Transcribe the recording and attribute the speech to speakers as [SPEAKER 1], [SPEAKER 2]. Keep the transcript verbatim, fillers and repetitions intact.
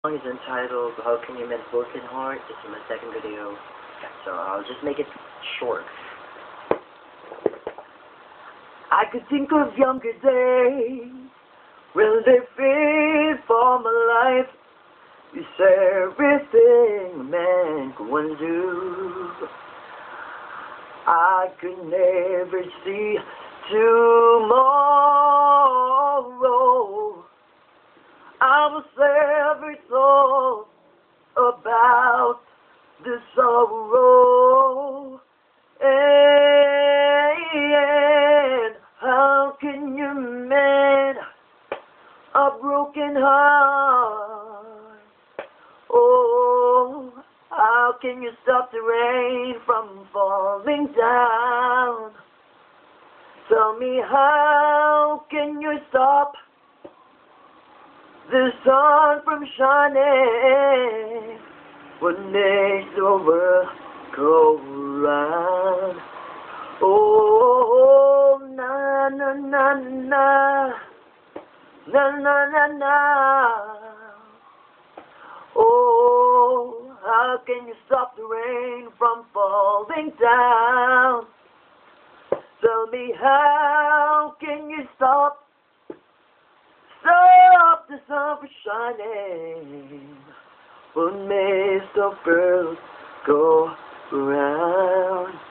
[SPEAKER 1] song is entitled How Can You Mend a Broken Heart. This is my second video, so I'll just make it short. I could think of younger days when they feared for my life. It's everything a man could want to do. I could never see tomorrow. I was ever told about the sorrow. And how can you mend a broken heart? Oh, how can you stop the rain from falling down? Tell me, how can you stop the sun from shining? What makes the world go round? Oh, na na na na, na na na na. Oh, how can you stop the rain from falling down? Tell me, how can you stop Stop the sun from shining? What makes the world go round?